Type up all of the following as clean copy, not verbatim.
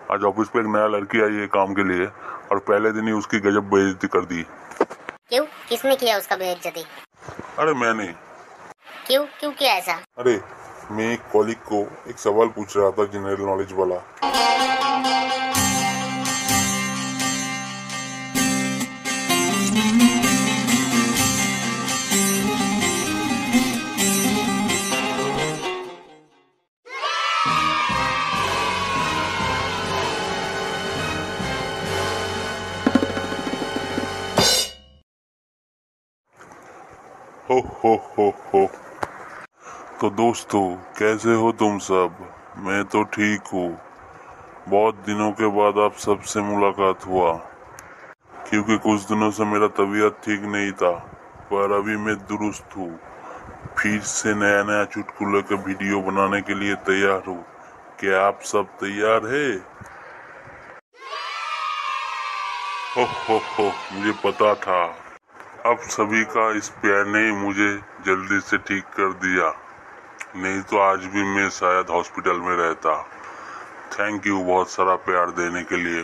आज ऑफिस पे एक नया लड़की आई है काम के लिए और पहले दिन ही उसकी गजब बेइज्जती कर दी। क्यों? किसने किया उसका बेइज्जती? अरे मैंने। क्यों क्यों किया ऐसा? अरे मैं एक कॉलीग को एक सवाल पूछ रहा था जनरल नॉलेज वाला। हो। तो दोस्तों, कैसे हो तुम सब? मैं तो ठीक हूँ। बहुत दिनों के बाद आप सबसे मुलाकात हुआ, क्योंकि कुछ दिनों से मेरा तबीयत ठीक नहीं था, पर अभी मैं दुरुस्त हूँ। फिर से नया चुटकुले का वीडियो बनाने के लिए तैयार हूँ। क्या आप सब तैयार है? हो, मुझे पता था। अब सभी का इस प्यार ने मुझे जल्दी से ठीक कर दिया, नहीं तो आज भी मैं शायद हॉस्पिटल में रहता। थैंक यू बहुत सारा प्यार देने के लिए।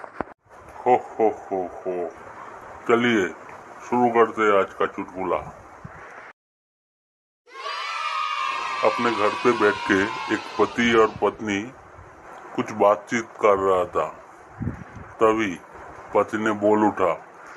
हो। चलिए शुरू करते हैं आज का चुटकुला। अपने घर पे बैठ के एक पति और पत्नी कुछ बातचीत कर रहा था। तभी पति ने बोल उठा,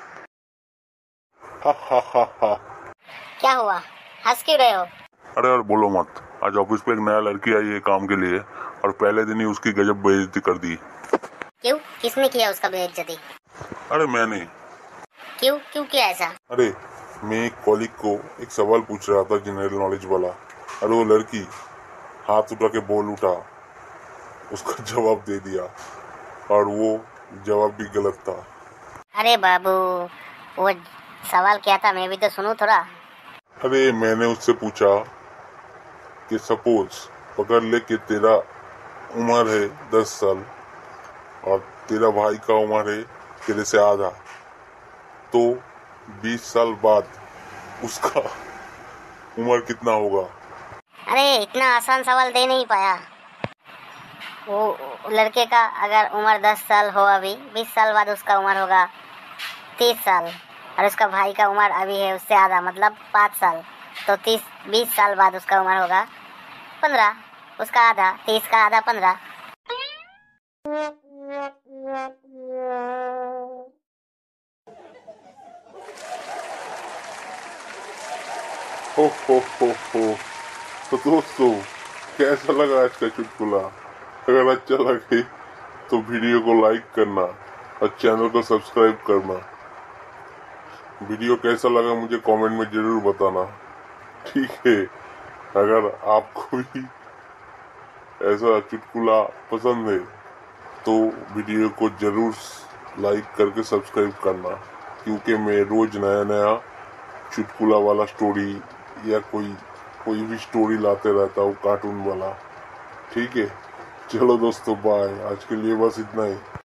हा। क्या हुआ? हंस क्यों रहे हो? अरे और बोलो मत, आज ऑफिस पे एक नया लड़की आई है काम के लिए और पहले दिन ही उसकी गजब बेइज्जती कर दी। क्यों? किसने किया उसका बेइज्जती? अरे मैंने। क्यों क्यों किया ऐसा? अरे मैं एक कॉलीग को एक सवाल पूछ रहा था जनरल नॉलेज वाला, और वो लड़की हाथ उठा के बोल उठा, उसका जवाब दे दिया और वो जवाब भी गलत था। अरे बाबू, वो सवाल क्या था? मैं भी तो सुनूं थोड़ा। अरे मैंने उससे पूछा कि सपोज पकड़ ले कि तेरा उम्र है 10 साल और तेरा भाई का उम्र है तेरे से आधा, तो 20 साल बाद उसका उम्र कितना होगा? अरे इतना आसान सवाल दे नहीं पाया। वो लड़के का अगर उम्र 10 साल हो, अभी 20 साल बाद उसका उम्र होगा 30 साल, और उसका भाई का उम्र अभी है उससे आधा, मतलब 5 साल, तो 20 साल बाद उसका उम्र होगा 15। उसका आधा 30 का आधा 15। हो। तो दोस्तों, कैसा लगा आज का चुटकुला? अगर अच्छा लगे तो वीडियो को लाइक करना और चैनल को सब्सक्राइब करना। वीडियो कैसा लगा मुझे कमेंट में जरूर बताना, ठीक है? अगर आपको भी ऐसा चुटकुला पसंद है तो वीडियो को जरूर लाइक करके सब्सक्राइब करना, क्योंकि मैं रोज नया चुटकुला वाला स्टोरी या कोई भी स्टोरी लाते रहता हूँ, कार्टून वाला। ठीक है, चलो दोस्तों, बाय। आज के लिए बस इतना ही।